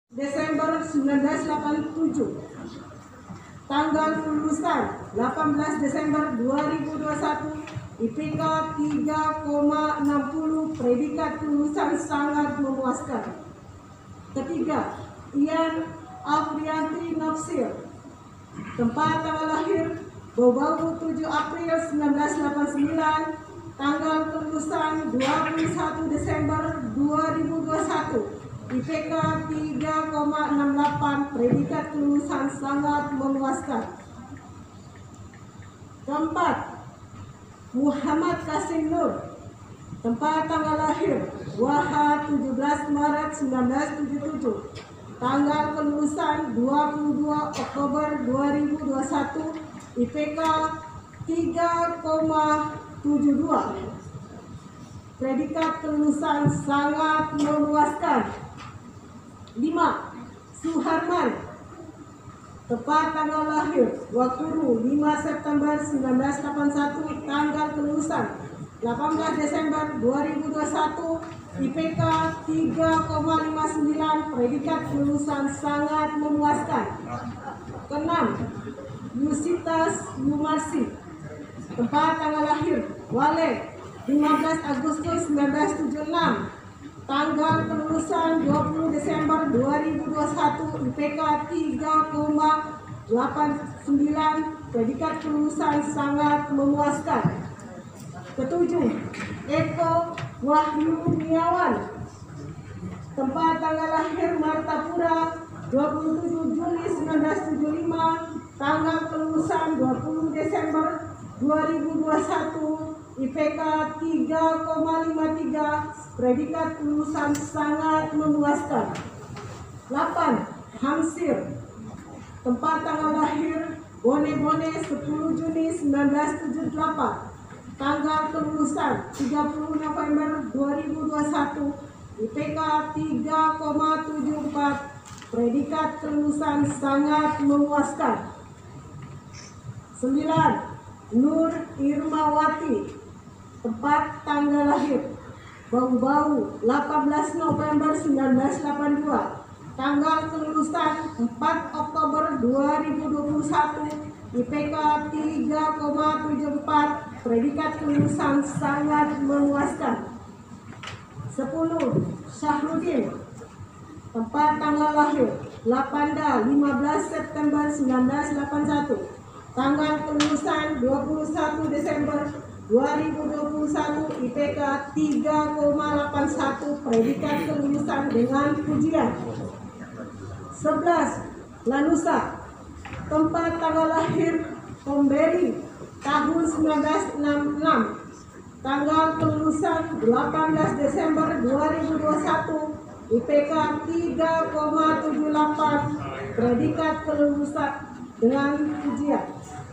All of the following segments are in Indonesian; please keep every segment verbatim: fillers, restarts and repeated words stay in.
Desember seribu sembilan ratus delapan puluh tujuh. Tanggal kelulusan delapan belas Desember dua ribu dua puluh satu. I P K tiga koma enam puluh. Predikat kelulusan sangat memuaskan. Ketiga, Ian Afrianti Nafsir. Tempat tanggal lahir Bau-Bau tujuh April seribu sembilan ratus delapan puluh sembilan. Tanggal kelulusan dua puluh satu Desember dua ribu dua puluh satu. I P K tiga koma enam delapan. Predikat kelulusan sangat memuaskan. Keempat, Muhammad Kasim Nur. Tempat tanggal lahir Wahab tujuh belas Maret seribu sembilan ratus tujuh puluh tujuh. Tanggal kelulusan dua puluh dua Oktober dua ribu dua puluh satu. I P K tiga koma tujuh dua. Predikat kelulusan sangat memuaskan. Lima, Suharman. Tepat tanggal lahir Wakuru lima September seribu sembilan ratus delapan puluh satu. Tanggal kelulusan delapan belas Desember dua ribu dua puluh satu. I P K tiga koma lima sembilan. Predikat kelulusan sangat memuaskan. Keenam, Yusitas Yumarsi. Tempat tanggal lahir Wale lima belas Agustus seribu sembilan ratus tujuh puluh enam. Tanggal kelulusan dua puluh Desember dua ribu dua puluh satu. I P K tiga koma delapan sembilan. Predikat kelulusan sangat memuaskan. Ketujuh, Eko Wahyu Niawan. Tempat tanggal lahir Martapura dua puluh tujuh Juli seribu sembilan ratus tujuh puluh lima. Tanggal kelulusan dua puluh Desember dua ribu dua puluh satu. I P K tiga koma lima tiga. Predikat kelulusan sangat memuaskan. Delapan, Hamsir. Tempat tanggal lahir Bone-Bone sepuluh Juni seribu sembilan ratus tujuh puluh delapan. Tanggal kelulusan tiga puluh November dua ribu dua puluh satu. I P K tiga koma tujuh empat. Predikat kelulusan sangat memuaskan. Sembilan, Nur Irmawati. Tempat tanggal lahir Bau-Bau delapan belas November seribu sembilan ratus delapan puluh dua. Tanggal kelulusan empat Oktober dua ribu dua puluh satu. I P K tiga koma tujuh empat. Predikat kelulusan sangat memuaskan. Sepuluh, Syahrudin. Tempat tanggal lahir Lapanda lima belas September seribu sembilan ratus delapan puluh satu. Tanggal kelulusan dua puluh satu Desember dua ribu dua puluh satu. I P K tiga koma delapan satu. Predikat kelulusan dengan pujian. Sebelas, Lanusa. Tempat tanggal lahir Pemberi tahun seribu sembilan ratus enam puluh enam. Tanggal kelulusan delapan belas Desember dua ribu dua puluh satu. I P K tiga koma tujuh delapan. Predikat kelulusan dengan pujian.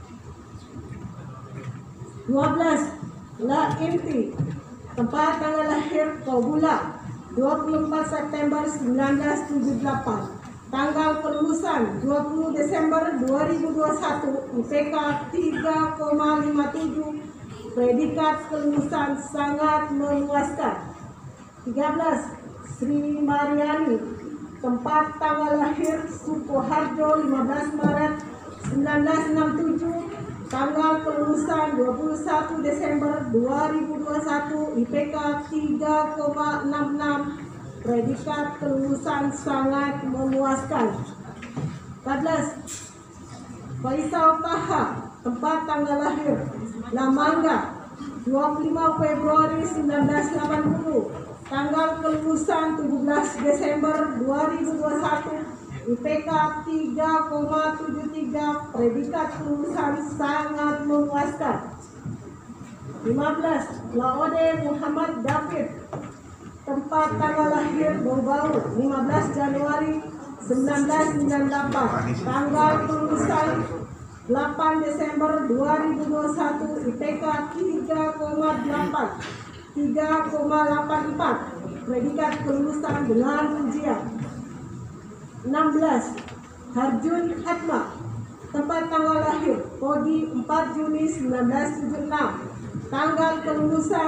Dua belas, La Inti. Tempat tanggal lahir Kobula dua puluh empat September seribu sembilan ratus tujuh puluh delapan. Tanggal kelulusan dua puluh Desember dua ribu dua puluh satu. I P K tiga koma lima tujuh. Predikat kelulusan sangat memuaskan. Tiga belas, Sri Mariani. Tempat tanggal lahir Sukoharjo lima belas Maret seribu sembilan ratus enam puluh tujuh. Tanggal kelulusan dua puluh satu Desember dua ribu dua puluh satu. I P K tiga koma enam enam. Predikat kelulusan sangat memuaskan. Empat belas, Faisal Taha. Tempat tanggal lahir Lamanga dua puluh lima Februari seribu sembilan ratus delapan puluh. Tanggal kelulusan tujuh belas Desember dua ribu dua puluh satu. I P K tiga koma tujuh tiga. Predikat kelulusan sangat memuaskan. Lima belas, Laode Muhammad David. Tempat tanggal lahir Bau-Bau lima belas Januari seribu sembilan ratus sembilan puluh delapan. Tanggal kelulusan delapan Desember dua ribu dua puluh satu. I P K tiga koma delapan. tiga koma delapan empat. Predikat kelulusan dengan pujian. enam belas, Harjun Hatma. Tempat tanggal lahir Kodi empat Juni seribu sembilan ratus tujuh puluh enam. Tanggal kelulusan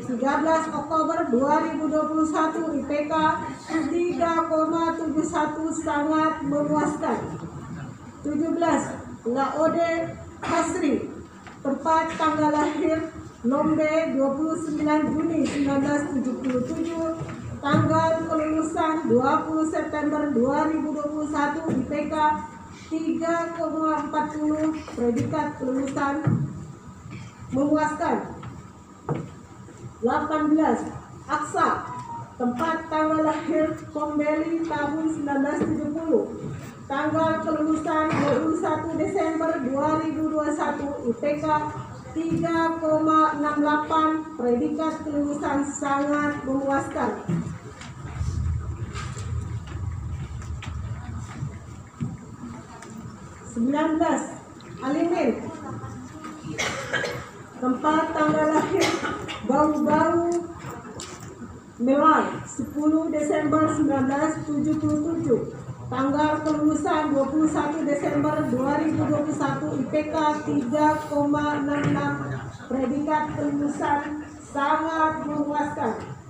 tiga belas Oktober dua ribu dua puluh satu I P K tiga koma tujuh satu sangat memuaskan. tujuh belas Laode Hasri, tempat tanggal lahir Lombe dua puluh sembilan Juni seribu sembilan ratus tujuh puluh tujuh, tanggal kelulusan dua puluh September dua ribu dua puluh satu I P K tiga koma empat puluh, predikat kelulusan memuaskan. delapan belas Aksa, tempat tanggal lahir Kombeli tahun seribu sembilan ratus tujuh puluh, tanggal kelulusan dua puluh satu Desember dua ribu dua puluh satu I P K tiga koma enam delapan, predikat kelulusan sangat memuaskan. sembilan belas Alimin, tempat tanggal lahir Bau-Bau Melai sepuluh Desember seribu sembilan ratus tujuh puluh tujuh, tanggal kelulusan dua puluh satu Desember dua ribu dua puluh satu I P K tiga koma enam enam, predikat kelulusan sangat memuaskan.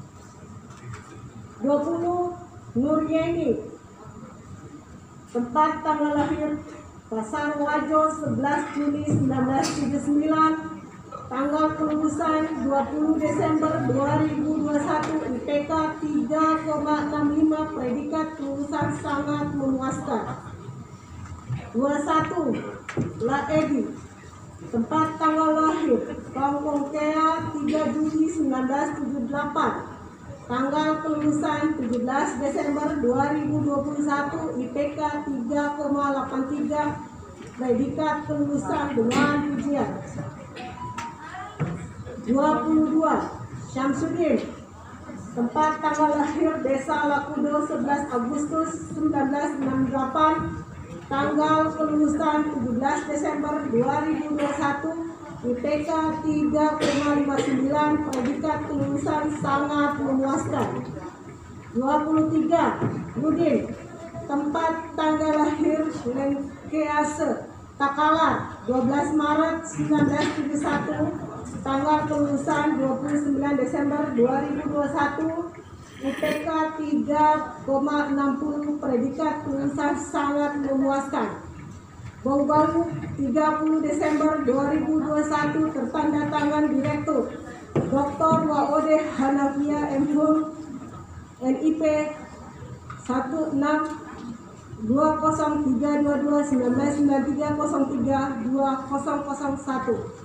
dua puluh Nuryeni, tempat tanggal lahir Pasar Wajo sebelas Juni seribu sembilan ratus tujuh puluh sembilan, tanggal kelulusan dua puluh Desember dua ribu dua puluh satu I P K tiga koma enam lima, predikat kelulusan sangat memuaskan. dua puluh satu La Edi, tempat tanggal lahir Kampung Kea tiga Juni seribu sembilan ratus tujuh puluh delapan, tanggal kelulusan tujuh belas Desember dua ribu dua puluh satu I P K tiga koma delapan tiga, predikat kelulusan dengan ujian. dua puluh dua Syamsuddin, tempat tanggal lahir Desa Lakudo sebelas Agustus seribu sembilan ratus enam puluh delapan, tanggal kelulusan tujuh belas Desember dua ribu dua puluh satu I P K tiga koma lima sembilan, predikat kelulusan sangat memuaskan. dua puluh tiga Rudin, tempat tanggal lahir Lengkease Takala dua belas Maret seribu sembilan ratus tujuh puluh satu, tanggal kelulusan dua puluh sembilan Desember dua ribu dua puluh satu I P K tiga koma enam puluh, predikat kelulusan sangat memuaskan. Bau-Bau tiga puluh Desember dua ribu dua puluh satu, tertanda tangan Direktur Doktor Waode Hanafia M Hum, N I P satu enam dua nol tiga dua dua sembilan sembilan tiga nol tiga dua nol nol satu.